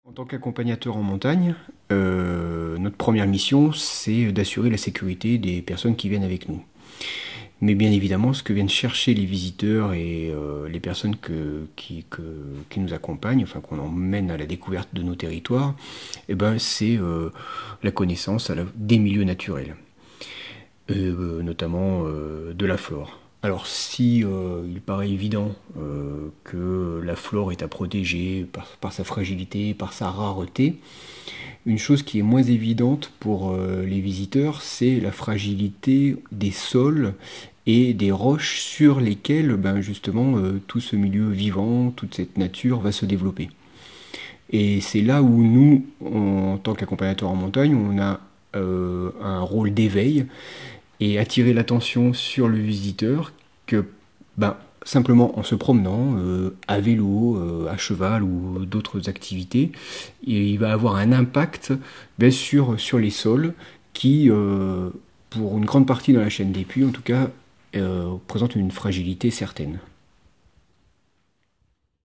En tant qu'accompagnateur en montagne, notre première mission, c'est d'assurer la sécurité des personnes qui viennent avec nous. Mais bien évidemment, ce que viennent chercher les visiteurs et les personnes qui nous accompagnent, enfin qu'on emmène à la découverte de nos territoires, eh ben, c'est la connaissance des milieux naturels, notamment de la flore. Alors si il paraît évident que la flore est à protéger par sa fragilité, par sa rareté, une chose qui est moins évidente pour les visiteurs, c'est la fragilité des sols et des roches sur lesquelles justement tout ce milieu vivant, toute cette nature va se développer. Et c'est là où nous, en tant qu'accompagnateurs en montagne, on a un rôle d'éveil et attirer l'attention sur le visiteur que simplement en se promenant à vélo, à cheval ou d'autres activités, il va avoir un impact sur les sols qui, pour une grande partie dans la chaîne des puits en tout cas, présente une fragilité certaine.